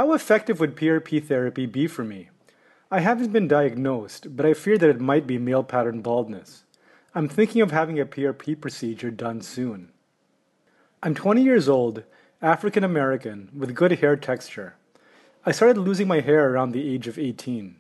How effective would PRP therapy be for me? I haven't been diagnosed, but I fear that it might be male pattern baldness. I'm thinking of having a PRP procedure done soon. I'm 20 years old, African American, with good hair texture. I started losing my hair around the age of 18.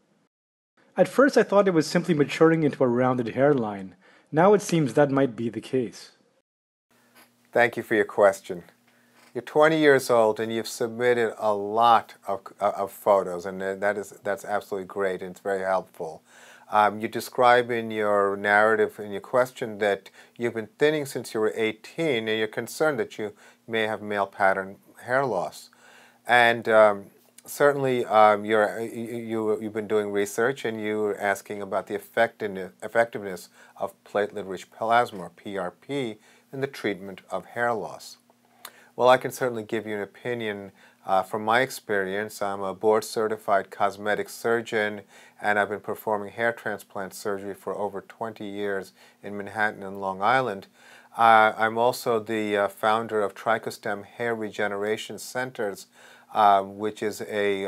At first I thought it was simply maturing into a rounded hairline. Now it seems that might be the case. Thank you for your question. You're 20 years old and you've submitted a lot of photos, and that's absolutely great and it's very helpful. You describe in your narrative, in your question, that you've been thinning since you were 18 and you're concerned that you may have male pattern hair loss. And certainly you've been doing research and you're asking about the effectiveness of platelet-rich plasma, or PRP, in the treatment of hair loss. Well, I can certainly give you an opinion from my experience. I'm a board-certified cosmetic surgeon, and I've been performing hair transplant surgery for over 20 years in Manhattan and Long Island. I'm also the founder of Tricostem Hair Regeneration Centers, which is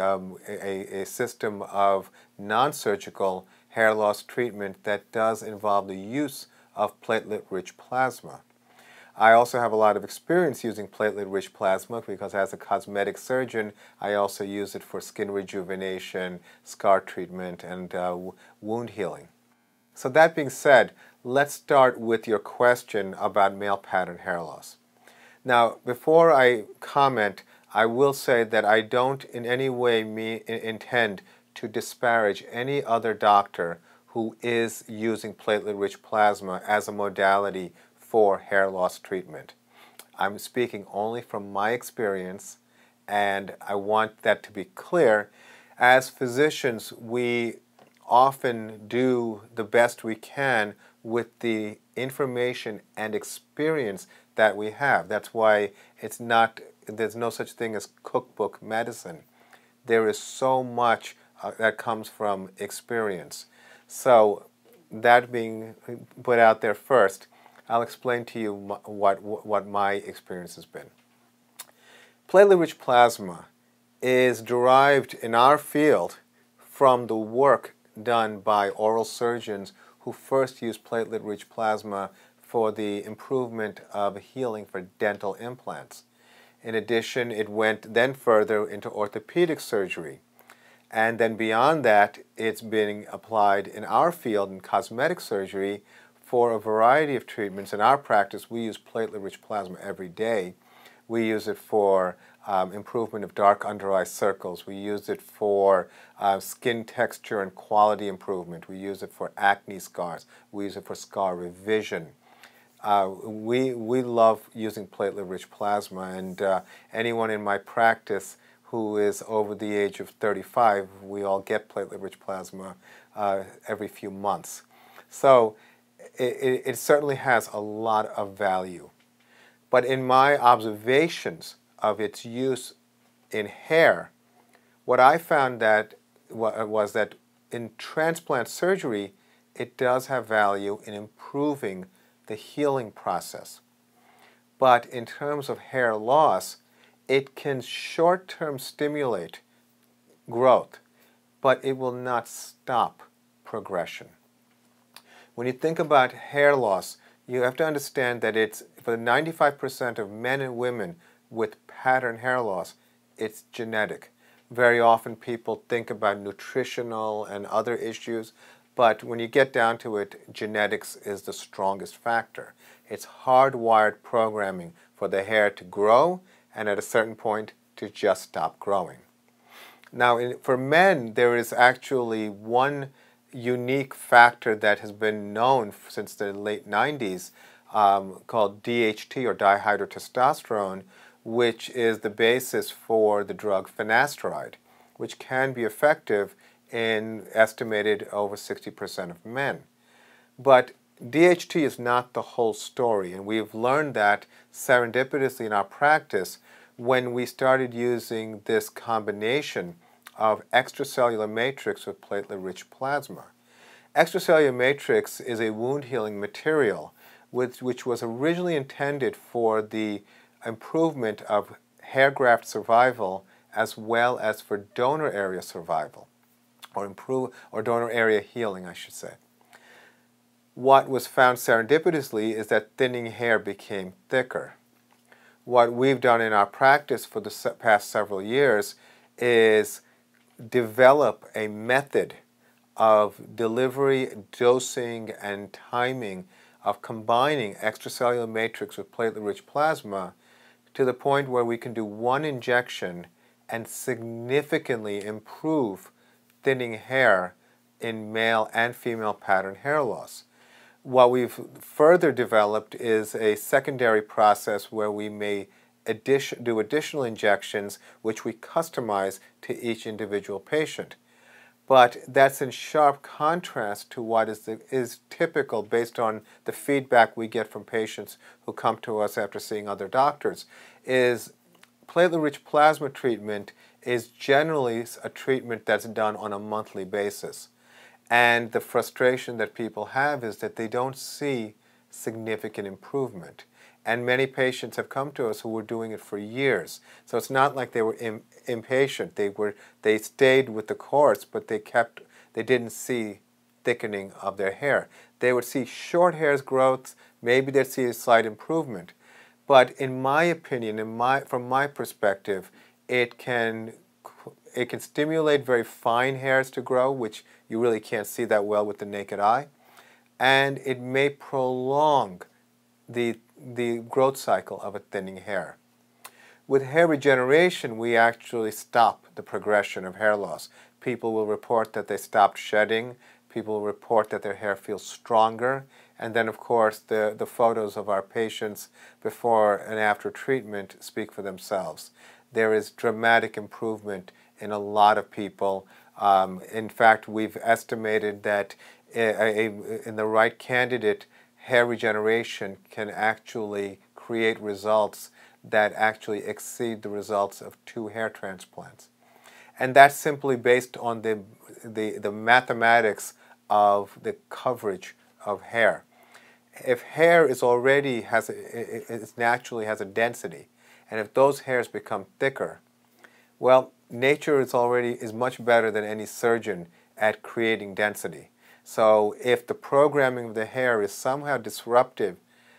a system of non-surgical hair loss treatment that does involve the use of platelet-rich plasma. I also have a lot of experience using platelet-rich plasma because as a cosmetic surgeon, I also use it for skin rejuvenation, scar treatment, and wound healing. So that being said, let's start with your question about male pattern hair loss. Now, before I comment, I will say that I don't in any way intend to disparage any other doctor who is using platelet-rich plasma as a modality for hair loss treatment. I'm speaking only from my experience, and I want that to be clear. As physicians, we often do the best we can with the information and experience that we have. That's why there's no such thing as cookbook medicine. There is so much that comes from experience. So that being put out there first, I'll explain to you what my experience has been. Platelet-rich plasma is derived in our field from the work done by oral surgeons who first used platelet-rich plasma for the improvement of healing for dental implants. In addition, it went then further into orthopedic surgery. And then beyond that, it's being applied in our field in cosmetic surgery for a variety of treatments. In our practice, we use platelet-rich plasma every day. We use it for improvement of dark under-eye circles. We use it for skin texture and quality improvement. We use it for acne scars. We use it for scar revision. We love using platelet-rich plasma, and anyone in my practice who is over the age of 35, we all get platelet-rich plasma every few months. So it certainly has a lot of value. But in my observations of its use in hair, what I found was that in transplant surgery, it does have value in improving the healing process. But in terms of hair loss, it can short-term stimulate growth, but it will not stop progression. When you think about hair loss, you have to understand that it's for 95% of men and women with pattern hair loss, it's genetic. Very often people think about nutritional and other issues, but when you get down to it, genetics is the strongest factor. It's hardwired programming for the hair to grow and at a certain point to just stop growing. Now, for men, there is actually one unique factor that has been known since the late 90s called DHT, or dihydrotestosterone, which is the basis for the drug finasteride, which can be effective in estimated over 60% of men. But DHT is not the whole story, and we've learned that serendipitously in our practice when we started using this combination of extracellular matrix with platelet-rich plasma. Extracellular matrix is a wound-healing material which was originally intended for the improvement of hair graft survival as well as for donor area survival, or donor area healing, I should say. What was found serendipitously is that thinning hair became thicker. What we've done in our practice for the past several years is develop a method of delivery, dosing, and timing of combining extracellular matrix with platelet-rich plasma to the point where we can do one injection and significantly improve thinning hair in male and female pattern hair loss. What we've further developed is a secondary process where we may do additional injections which we customize to each individual patient. But that's in sharp contrast to what is typical based on the feedback we get from patients who come to us after seeing other doctors, is platelet-rich plasma treatment is generally a treatment that's done on a monthly basis. And the frustration that people have is that they don't see significant improvement. And many patients have come to us who were doing it for years. So it's not like they were impatient. They stayed with the course, but they didn't see thickening of their hair. They would see short hairs growth, maybe they'd see a slight improvement. But in my opinion, from my perspective, it can stimulate very fine hairs to grow, which you really can't see that well with the naked eye. And it may prolong the growth cycle of a thinning hair. With hair regeneration, we actually stop the progression of hair loss. People will report that they stopped shedding. People will report that their hair feels stronger. And then, of course, the photos of our patients before and after treatment speak for themselves. There is dramatic improvement in a lot of people. In fact, we've estimated that in the right candidate, hair regeneration can actually create results that actually exceed the results of 2 hair transplants. And that's simply based on the mathematics of the coverage of hair. If hair is already naturally has a density, and if those hairs become thicker, well, nature is much better than any surgeon at creating density. So if the programming of the hair is somehow disrupted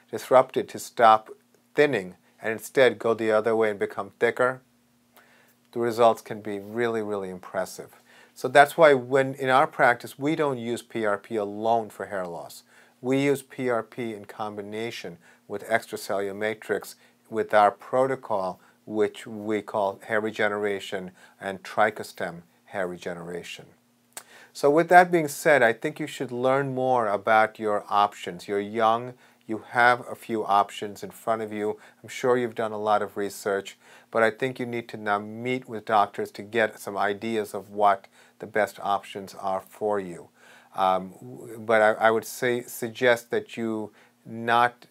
to stop thinning and instead go the other way and become thicker, the results can be really, really impressive. So that's why in our practice, we don't use PRP alone for hair loss. We use PRP in combination with extracellular matrix with our protocol, which we call hair regeneration and trichostem hair regeneration. So with that being said, I think you should learn more about your options. You're young, you have a few options in front of you. I'm sure you've done a lot of research, but I think you need to now meet with doctors to get some ideas of what the best options are for you. But I would suggest that you not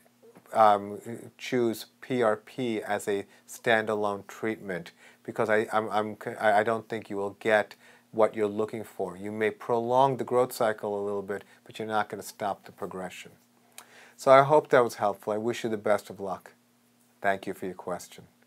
choose PRP as a standalone treatment, because I don't think you will get what you're looking for. You may prolong the growth cycle a little bit, but you're not going to stop the progression. So I hope that was helpful. I wish you the best of luck. Thank you for your question.